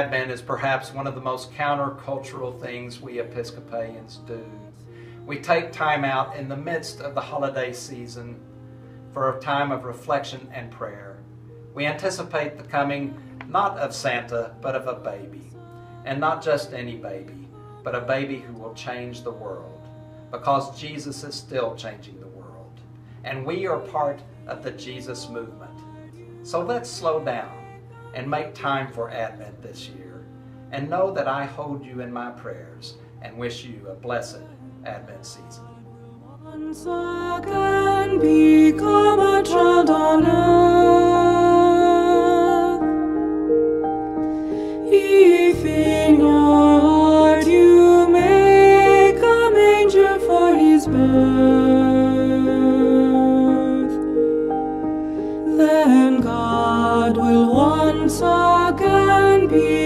Advent is perhaps one of the most countercultural things we Episcopalians do. We take time out in the midst of the holiday season for a time of reflection and prayer. We anticipate the coming not of Santa, but of a baby. And not just any baby, but a baby who will change the world, because Jesus is still changing the world. And we are part of the Jesus movement. So let's slow down and make time for Advent this year, and know that I hold you in my prayers and wish you a blessed Advent season. Once again become a child on earth. If in your heart you make a manger for his birth, then God will once again be